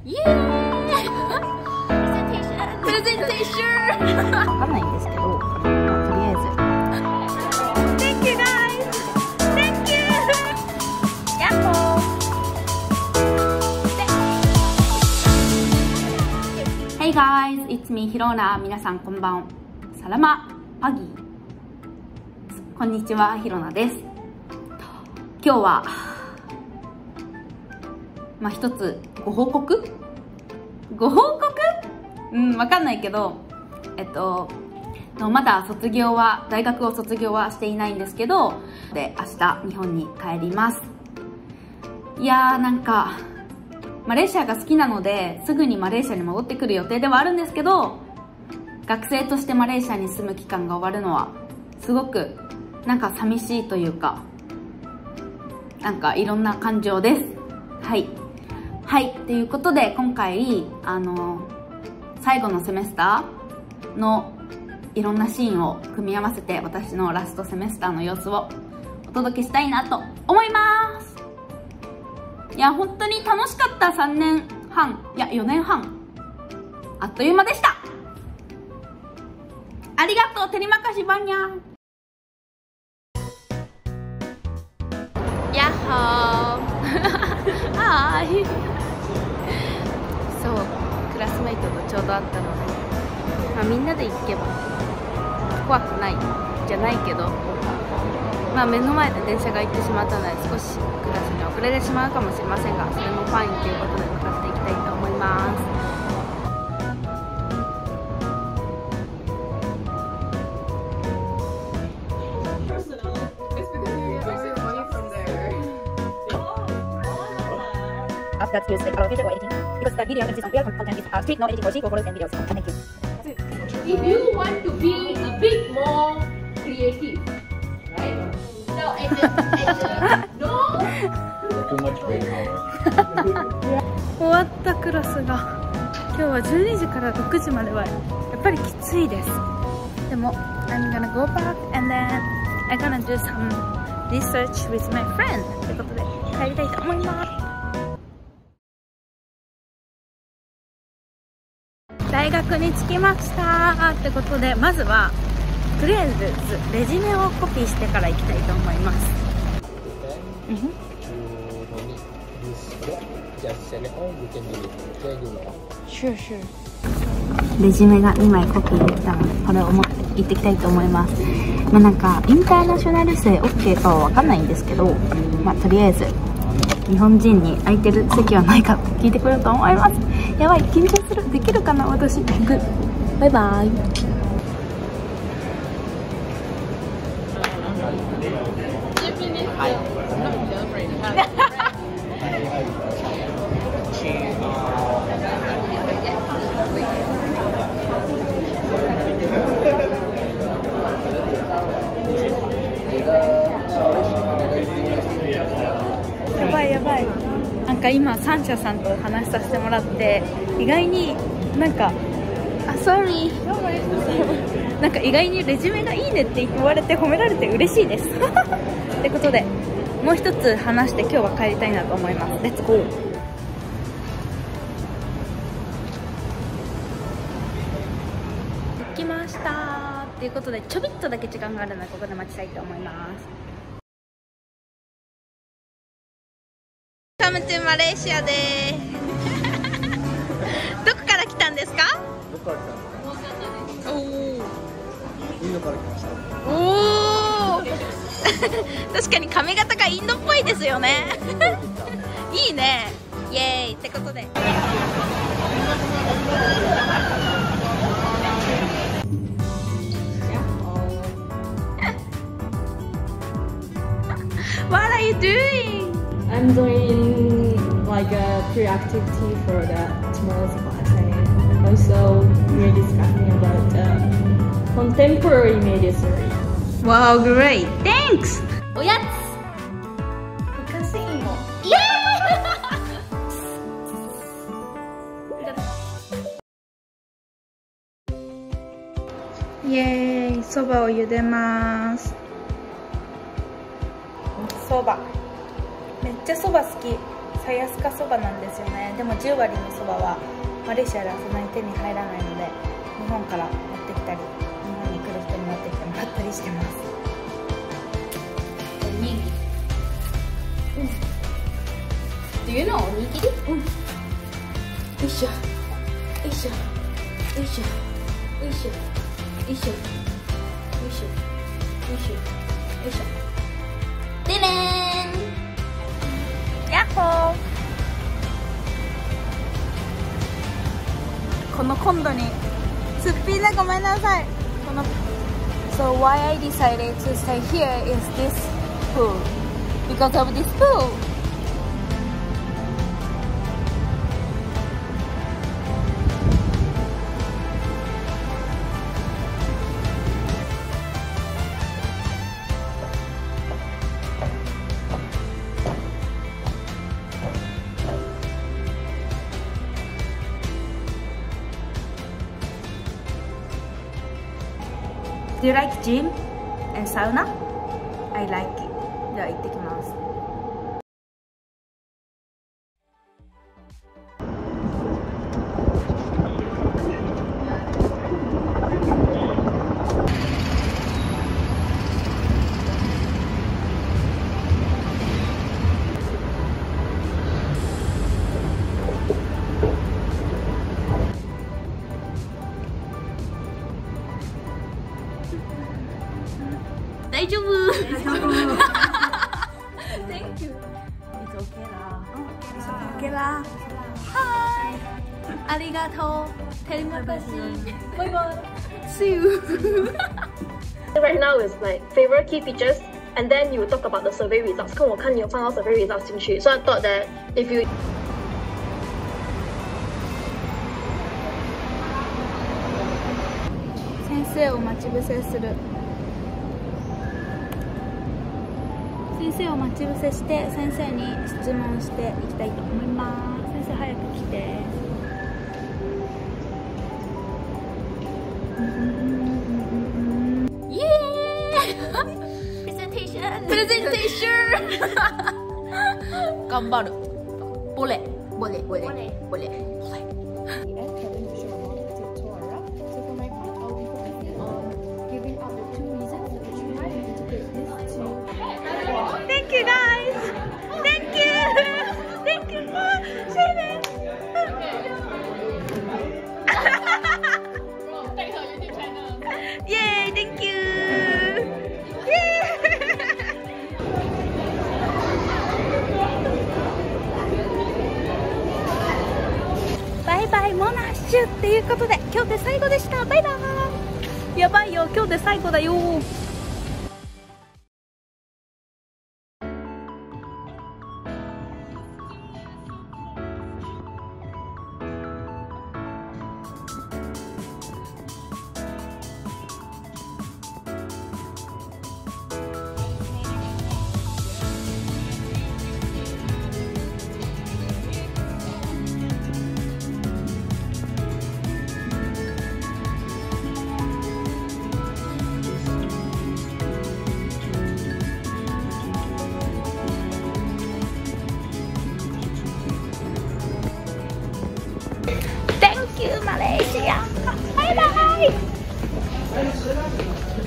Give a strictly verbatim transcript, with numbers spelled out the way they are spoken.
イエーイプレゼンテーションわかんないんですけど、まあ、とりあえず Thank you guys! Thank you! やっほー Hey guys! It's me, ヒロナ。皆さんこんばん。サラマパギー。こんにちは、ヒロナです。今日はまあ一つご報告ご報告うん、わかんないけど、えっと、まだ卒業は、大学を卒業はしていないんですけど、で、明日日本に帰ります。いやー、なんか、マレーシアが好きなので、すぐにマレーシアに戻ってくる予定ではあるんですけど、学生としてマレーシアに住む期間が終わるのは、すごく、なんか寂しいというか、なんかいろんな感情です。はい。はい。ということで、今回、あの、最後のセメスターのいろんなシーンを組み合わせて、私のラストセメスターの様子をお届けしたいなと思います。いや、本当に楽しかったさんねんはん、いや、よねんはん。あっという間でした。ありがとう、テリマカシバニャン。やっほーはーいそう、クラスメイトとちょうど会ったので、まあ、みんなで行けば怖くないじゃないけど、まあ、目の前で電車が行ってしまったので少しクラスに遅れてしまうかもしれませんが、それもファインということで向かっていきたいと思います。 That's used like allocated or editing because the video consists of real content with uh, strict no editing or cheap photos and videos. Thank you. If you want to be a bit more creative, right? So and the, and the, no. Too much brain power. 終わったクラスが今日はじゅうにじからろくじまではやっぱりきついです。でも I'm gonna go back and then I'm gonna do some research with my friend ということで帰りたいと思います。大学に着きましたってことで、まずはとりあえずレジュメをコピーしてから行きたいと思います。レジュメがにまいコピーできたので、これを持って行ってきたいと思います。まあなんかインターナショナル生 オーケー かは分かんないんですけど、まあとりあえず日本人に空いてる席はないか聞いてくると思います。やばい、緊張する。できるかな私。グッバイバイ。やばいやばい。なんか今三者さんと話させてもらって、意外になんかあ、sorry なんか意外にレジュメがいいねって言われて褒められて嬉しいですってことで、もう一つ話して今日は帰りたいなと思います。レッツゴー。着きましたっていうことで、ちょびっとだけ時間があるのでここで待ちたいと思います。カムトゥマレーシアですどこから来たんですか？ どこから来たんですか？ おお、 インドから来ました。 おお確かに髪型がインドっぽいですよねいいね、イエーイってことでWhat are you doing? I'm doing like a pre-activity for the tomorrow's class, and also we're discussing about uh, contemporary media series. Wow, great! Thanks! おやつおかしいもイエーイイエーイ、そばを茹でます。そばめっちゃそば好き。 最安価そばなんですよね。でもじゅう割のそばはマレーシアではそんなに手に入らないので、日本から持ってきたり、日本に来る人に持ってきてもらったりしてます。おにぎり。うん。Do you know おにぎり？うん。よいしょ。よいしょ。よいしょ。よいしょ。よいしょ。よいしょ。よいしょ。よいしょ。でねーん。やっほー。このコンロにすっぴんな、ごめんなさい。この So why I decided to stay here is this pool. Because of this pool. Do you like gym and sauna? I like it. では行ってきます。大丈夫。Thank you. It's okay 啦。It's okay 啦。Hi。ありがとう。テレマカシ。バイバイ。See you. Right now is like favorite key features, and then you talk about the survey results. 看我看你有放到 survey results 进去 ，so I thought that if you 先生を待ち伏せする。先生を待ち伏せして先生に質問していきたいと思います。先生早く来て。イエーイ。プレゼンテーション。プレゼンテーション。頑張る。ボレボレボレボレボレ。Thank you guys. Thank you. Thank you for sharing. Yay! Thank you. Bye bye モナッシュっていうことで今日で最後でした。バイバイ。やばいよ、今日で最後だよ。Thank you, Malaysia. Bye bye.